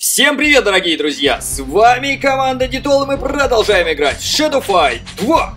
Всем привет, дорогие друзья! С вами команда Ditol, и мы продолжаем играть в Shadow Fight 2!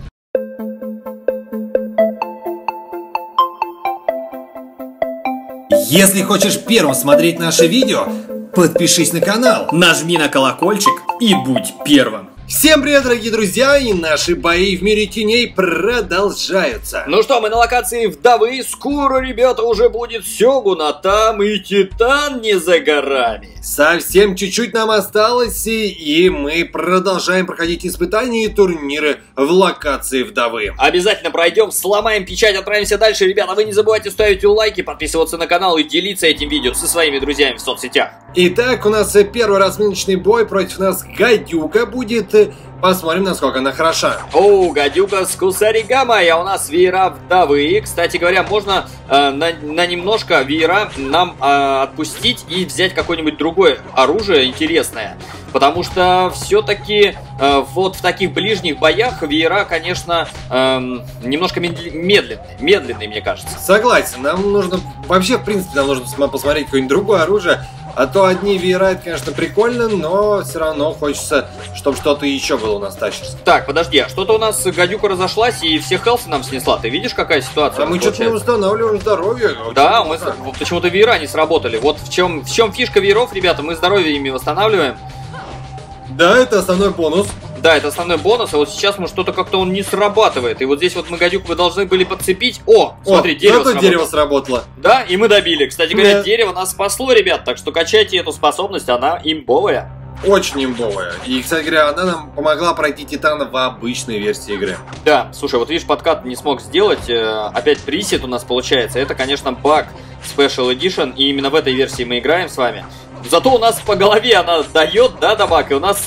Если хочешь первым смотреть наши видео, подпишись на канал, Нажми на колокольчик и будь первым! Всем привет, дорогие друзья, и наши бои в мире теней продолжаются. Ну что, мы на локации Вдовы, скоро, ребята, уже будет Сёгун, а там и Титан не за горами. Совсем чуть-чуть нам осталось, и мы продолжаем проходить испытания и турниры в локации Вдовы. Обязательно пройдем, сломаем печать, отправимся дальше. Ребята, вы не забывайте ставить лайки, подписываться на канал и делиться этим видео со своими друзьями в соцсетях. Итак, у нас первый разминочный бой, против нас Гадюка будет. Посмотрим, насколько она хороша. О, Гадюка с Кусаригама, а у нас веера Вдовы. Кстати говоря, можно на немножко веера нам отпустить и взять какое-нибудь другое оружие интересное. Потому что все-таки вот в таких ближних боях веера, конечно, немножко медленные, мне кажется. Согласен, нам нужно, вообще, в принципе, нам нужно посмотреть какое-нибудь другое оружие. А то одни веера, это, конечно, прикольно, но все равно хочется, чтобы что-то еще было у нас тащится. Так, подожди, а что-то у нас Гадюка разошлась и все хелсы нам снесла. Ты видишь, какая ситуация? А мы что-то не устанавливаем здоровье. Да, мы почему-то веера не сработали. Вот в чем фишка вееров, ребята, мы здоровье ими восстанавливаем. Да, это основной бонус. Да, это основной бонус, а вот сейчас что-то как-то он не срабатывает. И вот здесь вот мы Гадюку вы должны были подцепить. О, смотри, дерево сработало. Да, и мы добили. Кстати говоря, дерево нас спасло, ребят, так что качайте эту способность, она имбовая. Очень имбовая. И, кстати говоря, она нам помогла пройти Титана в обычной версии игры. Да, слушай, вот видишь, подкат не смог сделать. Опять пресет у нас получается. Это, конечно, баг Special Edition, и именно в этой версии мы играем с вами. Зато у нас по голове она дает, да, дамаг, и у нас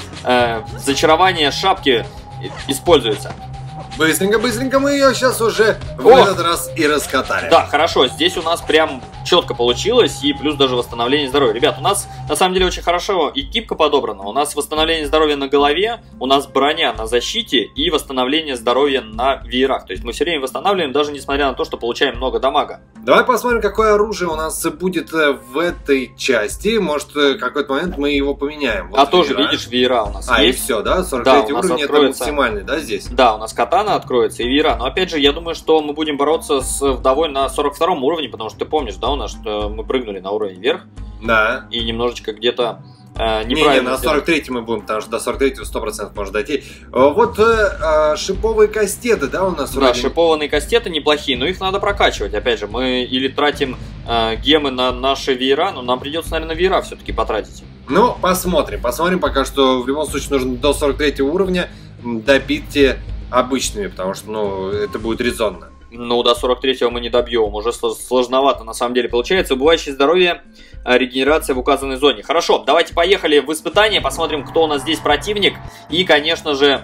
зачарование шапки используется. Быстренько мы ее сейчас уже в этот раз и раскатали. Да, хорошо, здесь у нас прям четко получилось, и плюс даже восстановление здоровья. Ребят, у нас на самом деле очень хорошо экипка подобрана. У нас восстановление здоровья на голове, у нас броня на защите и восстановление здоровья на веерах. То есть мы все время восстанавливаем, даже несмотря на то, что получаем много дамага. Давай посмотрим, какое оружие у нас будет в этой части. Может, в какой-то момент мы его поменяем. Вот тоже, видишь, веера у нас есть. И все, да? 43 уровень откроется... это максимальный, да, здесь? Да, у нас катана откроется и веера. Но опять же, я думаю, что мы будем бороться с Вдовой на 42 уровне, потому что ты помнишь, да, у нас, что мы прыгнули на уровень вверх. Да. И немножечко где-то неправильно. Не, на 43 мы будем, потому что до 43 100% может дойти. Вот шиповые кастеты, да, у нас вроде... Да, шипованные кастеты неплохие, но их надо прокачивать. Опять же, мы или тратим гемы на наши веера, но нам придется, наверное, веера все-таки потратить. Ну, посмотрим. Посмотрим, пока что в любом случае нужно до 43 уровня добить обычными, потому что, ну, это будет резонно. Ну, до 43-го мы не добьем, уже сложновато на самом деле получается. Убывающее здоровье, регенерация в указанной зоне. Хорошо, давайте поехали в испытание, посмотрим, кто у нас здесь противник. И, конечно же,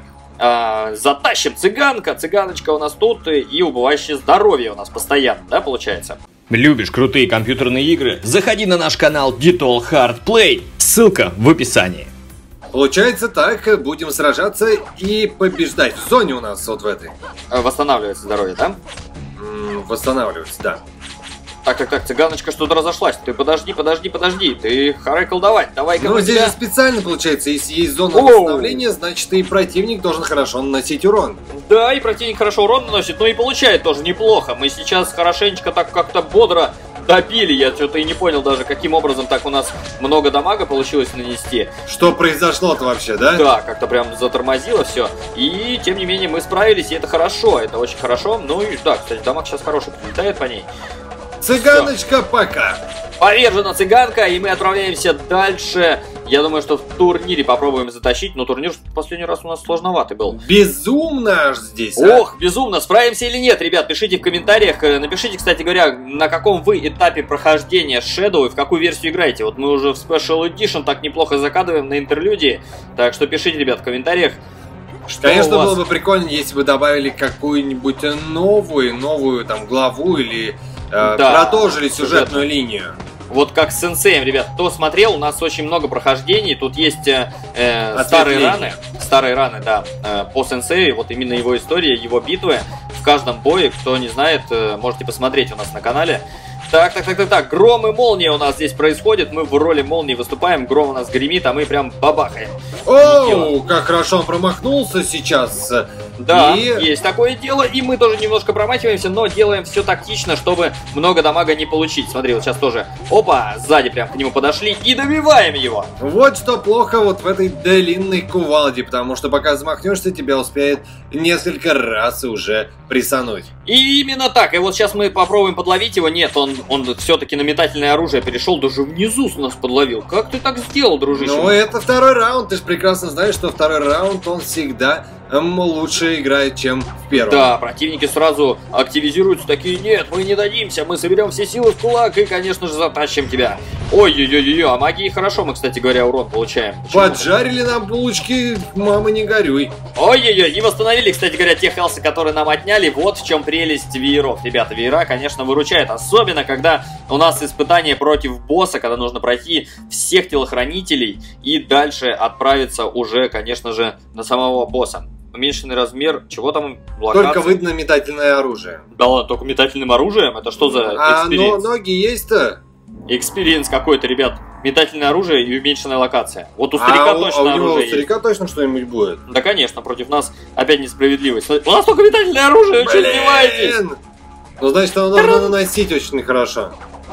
затащим цыганочка у нас тут, и убывающее здоровье у нас постоянно, да, получается? Любишь крутые компьютерные игры? Заходи на наш канал Ditol Hard Play, ссылка в описании. Получается так, будем сражаться и побеждать. В зоне у нас вот в этой. Восстанавливается здоровье, да? Восстанавливается, да. Так, цыганочка что-то разошлась. Ты подожди. Ты харай колдовать. Давай-ка. Ну, здесь же специально получается, если есть зона восстановления, значит и противник должен хорошо наносить урон. Да, и противник хорошо урон наносит, но и получает тоже неплохо. Мы сейчас хорошенечко так как-то бодро допили, я что-то и не понял даже, каким образом так у нас много дамага получилось нанести. Что произошло-то вообще, да? Да, как-то прям затормозило все. И, тем не менее, мы справились, и это хорошо, это очень хорошо. Ну и да, кстати, дамаг сейчас хороший прилетает по ней. Цыганочка, пока! Повержена цыганка, и мы отправляемся дальше. Я думаю, что в турнире попробуем затащить, но турнир в последний раз у нас сложноватый был. Безумно аж здесь, Ох, безумно. Справимся или нет, ребят, пишите в комментариях. Напишите, кстати говоря, на каком вы этапе прохождения Shadow и в какую версию играете. Вот мы уже в Special Edition так неплохо закадываем на интерлюдии. Так что пишите, ребят, в комментариях. Конечно, было бы прикольно, если бы добавили какую-нибудь новую там главу или продолжили сюжетную линию. Вот как с сенсеем, ребят, кто смотрел, у нас очень много прохождений, тут есть старые раны, да, по сенсею, вот именно его история, его битвы в каждом бое, кто не знает, можете посмотреть у нас на канале. Так, гром и молния у нас здесь происходит, мы в роли молнии выступаем, гром у нас гремит, а мы прям бабахаем. Оу, как хорошо он промахнулся сейчас. Да, есть такое дело, и мы тоже немножко промахиваемся, но делаем все тактично, чтобы много дамага не получить. Смотри, вот сейчас тоже, опа, сзади прям к нему подошли и добиваем его. Вот что плохо вот в этой длинной кувалде, потому что пока замахнешься, тебя успеет несколько раз уже присануть. И именно так, и вот сейчас мы попробуем подловить его. Нет, он все-таки на метательное оружие перешел, даже внизу нас подловил. Как ты так сделал, дружище? Ну, это второй раунд, ты же прекрасно знаешь, что второй раунд, он всегда лучше играет, чем в первом. Да, противники сразу активизируются, такие, нет, мы не дадимся, мы соберем все силы в кулак и, конечно же, затащим тебя. Ой-ой-ой-ой, а магии хорошо мы, кстати говоря, урон получаем. Почему? Поджарили нам булочки, мама, не горюй. Ой-ой-ой, и восстановили, кстати говоря, те хелсы, которые нам отняли. Вот в чем прелесть вееров. Ребята, веера, конечно, выручает, особенно когда у нас испытание против босса, когда нужно пройти всех телохранителей и дальше отправиться уже, конечно же, на самого босса. Уменьшенный размер, чего там? Только видно метательное оружие. Да ладно, только метательным оружием? Это что за экспириенс? Но ноги есть-то? Экспириенс какой-то, ребят. Метательное оружие и уменьшенная локация. Вот у старика точно у него оружие у старика есть. точно что-нибудь будет? Да, конечно, против нас опять несправедливость. У нас только метательное оружие, вы что издеваетесь? Ну, значит, оно нужно наносить очень хорошо.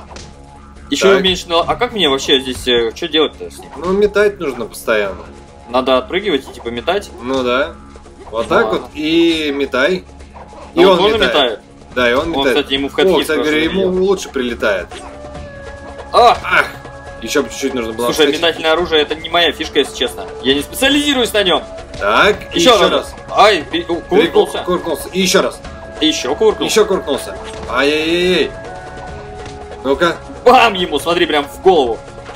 Еще уменьшенная... А как мне вообще здесь... Что делать-то? Ну, метать нужно постоянно. Надо отпрыгивать и типа метать? Ну да. Вот так вот и метай. И он тоже метает? Да, и он метает. Кстати, ему в хэдхит. О, кстати говоря, ему лучше прилетает. Ах! Еще чуть-чуть нужно было. Слушай, метательное оружие это не моя фишка, если честно. Я не специализируюсь на нем. Так, еще раз. Ай, кувыркнулся. Кувыркнулся. И еще раз. И еще кувыркнулся. Еще кувыркнулся. Ай-яй-яй. Ну-ка. Бам ему, смотри, прям в голову.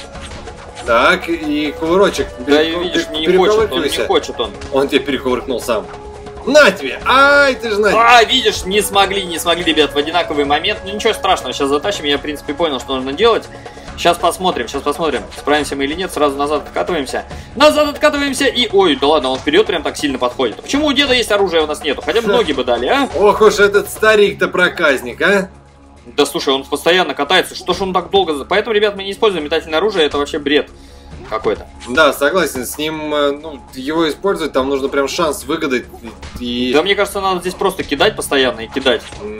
Так, и кувырочек. Да, видишь, не хочет он. Он тебе перекувыркнул сам. На тебе! Ай, ты же знаешь. Видишь, не смогли, ребят, в одинаковый момент. Ну ничего страшного, сейчас затащим. Я, в принципе, понял, что нужно делать. Сейчас посмотрим. Справимся мы или нет. Сразу назад откатываемся. И... Ой, да ладно, он вперед прям так сильно подходит. Почему у деда есть оружие, у нас нету? Хотя бы ноги бы дали, а? Ох уж этот старик-то проказник, а? Да слушай, он постоянно катается. Что ж он так долго... Поэтому, ребят, мы не используем метательное оружие. Это вообще бред какой-то. Да, согласен, с ним, ну, его использовать, там нужно прям шанс выгадать и... Да, мне кажется, надо здесь просто кидать постоянно и кидать.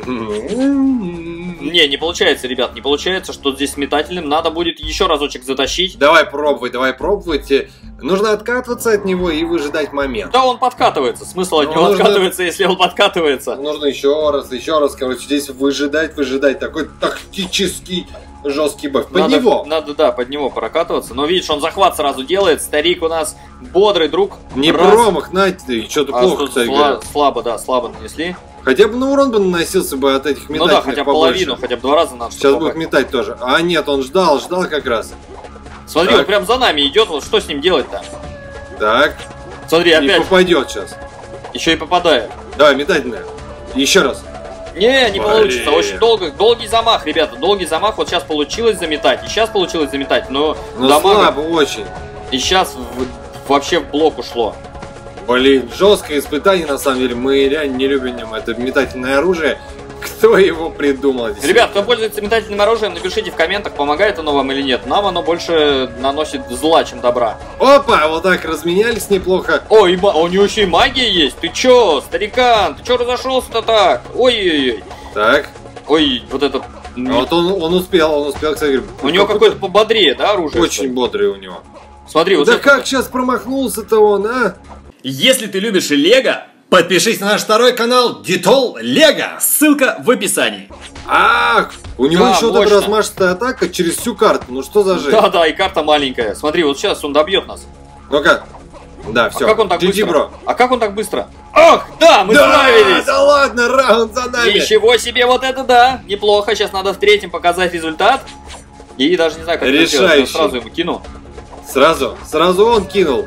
Не получается, ребят, не получается, что здесь с метательным надо будет еще разочек затащить. Давай пробовать. Нужно откатываться от него и выжидать момент. Да, он подкатывается. Смысл от него откатывается, если он подкатывается. Нужно еще раз, короче, здесь выжидать. Такой тактический жесткий бой. Под него. Надо, да, под него прокатываться. Но видишь, он захват сразу делает. Старик у нас бодрый друг. Не промах, Надь, что-то плохо, кстати говоря. Слабо нанесли. Хотя бы на урон бы наносился бы от этих метательных. Ну да, хотя бы половину, хотя бы 2 раза надо. Сейчас будет метать тоже. А нет, он ждал как раз. Смотри, так. Он прям за нами идет, вот что с ним делать-то? Так. Смотри, опять. Не попадет сейчас. Еще и попадает. Давай, метательная. Еще раз. Не получится. Очень долгий замах, ребята. Долгий замах. Вот сейчас получилось заметать. И сейчас получилось заметать, но слабо очень. И сейчас вообще в блок ушло. Блин, жесткое испытание, на самом деле. Мы реально не любим это метательное оружие. Кто его придумал? Ребят, кто пользуется метательным оружием, напишите в комментах, помогает оно вам или нет. Нам оно больше наносит зла, чем добра. Опа, вот так разменялись неплохо. Ой, у него еще и магия есть. Ты че, старикан? Ты че разошелся-то так? Ой-ой-ой. Так. Ой, вот это... Вот он успел, кстати. У него какое-то пободрее, да, оружие? Очень бодрое у него. Смотри, вот да как сейчас промахнулся-то он, а? Если ты любишь Лего, подпишись на наш второй канал Детол Лего. Ссылка в описании. Ах, у него еще вот эта размашистая атака через всю карту. Ну что за жесть? Да, и карта маленькая. Смотри, вот сейчас он добьет нас. Ну-ка. Да, все. А как он так быстро? Бро. А как он так быстро? Ах, да, мы справились! Да ладно, раунд за нами. Ничего себе, вот это да! Неплохо, сейчас надо в третьем показать результат. И даже не знаю, как это сделать. Я сразу ему кину. Сразу он кинул.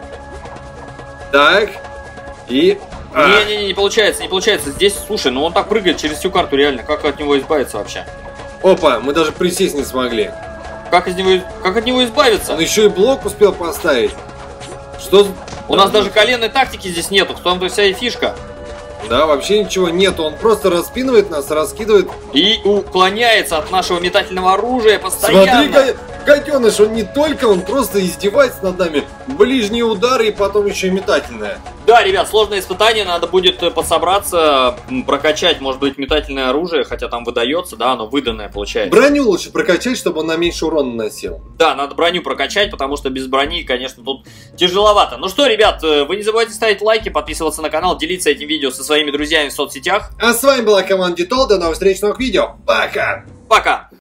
Так. И... Не получается. Здесь, слушай, ну он так прыгает через всю карту реально. Как от него избавиться вообще? Опа, мы даже присесть не смогли. Как от него избавиться? Он еще и блок успел поставить. Что? У нас даже коленной тактики здесь нету. В том-то вся и фишка. Да, вообще ничего нет, он просто распинывает нас, раскидывает. И уклоняется от нашего метательного оружия постоянно. Смотри, гаденыш, он просто издевается над нами. Ближние удары и потом еще и метательное. Да, ребят, сложное испытание, надо будет подсобраться, прокачать, может быть, метательное оружие, хотя там выдается, да, оно выданное получается. Броню лучше прокачать, чтобы он на меньше урона наносил. Да, надо броню прокачать, потому что без брони, конечно, тут тяжеловато. Ну что, ребят, вы не забывайте ставить лайки, подписываться на канал, делиться этим видео со своими друзьями в соцсетях. А с вами была команда Ditol, до новых встреч, новых видео. Пока! Пока!